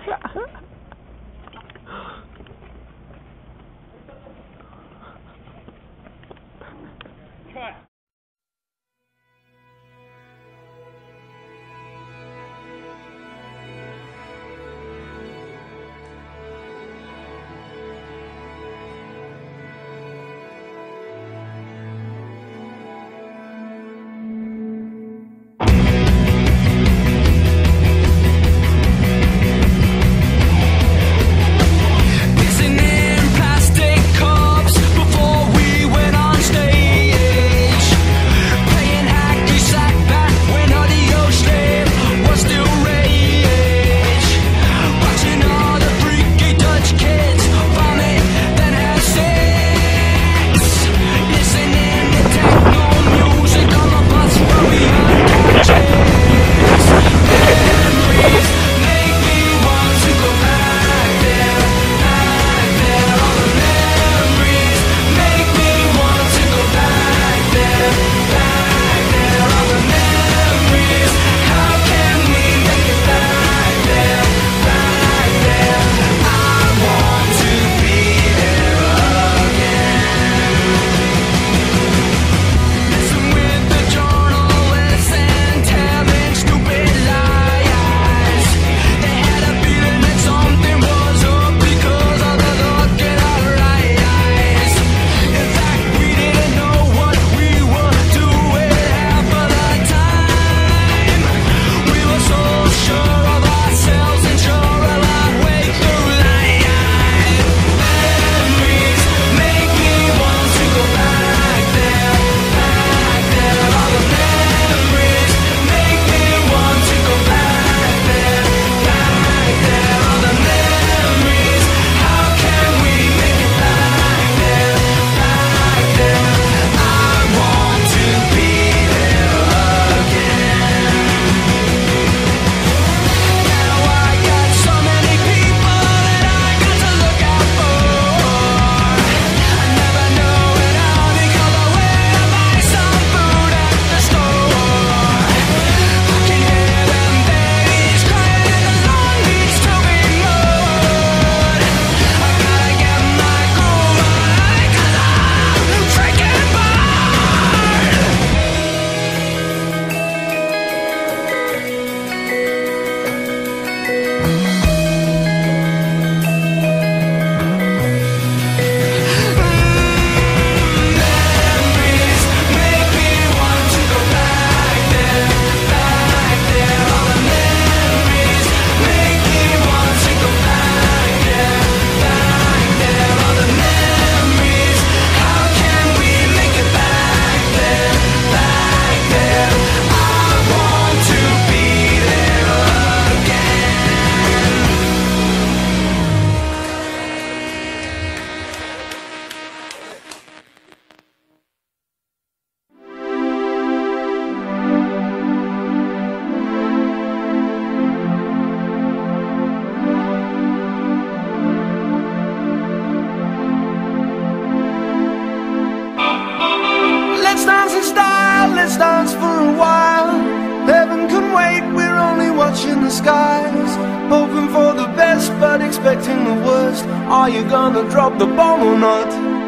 watching the skies, hoping for the best but expecting the worst. Are you gonna drop the bomb or not?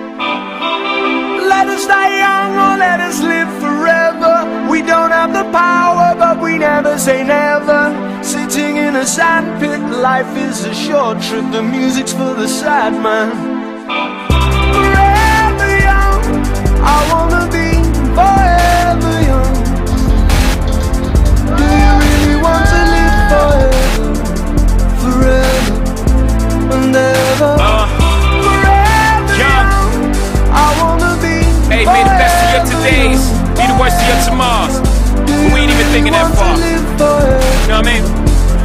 Let us die young or let us live forever. We don't have the power but we never say never. Sitting in a sandpit, life is a short trip. The music's for the sad man. Forever young, I wanna be forever young. Do you really want to live forever? Forever and ever. Forever young, I wanna be hey, may the best of your todays be the worst of your tomorrows. We ain't even thinking that far. You know what I mean?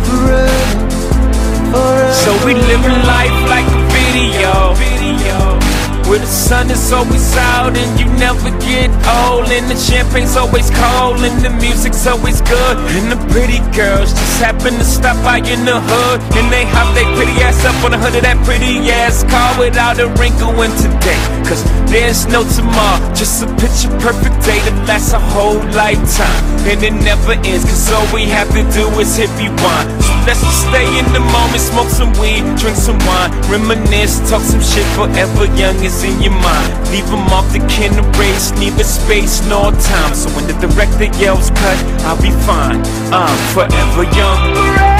So we living life like a video, where the sun is always out and you never get old, and the champagne's always cold and the music's always good, and the pretty girls just happen to stop by in the hood, and they hop their pretty ass up on the hood of that pretty ass car without a wrinkle in today. Cause there's no tomorrow, just a picture perfect day that lasts a whole lifetime, and it never ends, cause all we have to do is hit rewind. let's just stay in the moment. Smoke some weed, drink some wine, reminisce, talk some shit. Forever young is in your mind. Leave them off the can erase, neither space nor time. So when the director yells cut, I'll be fine. I'm forever young.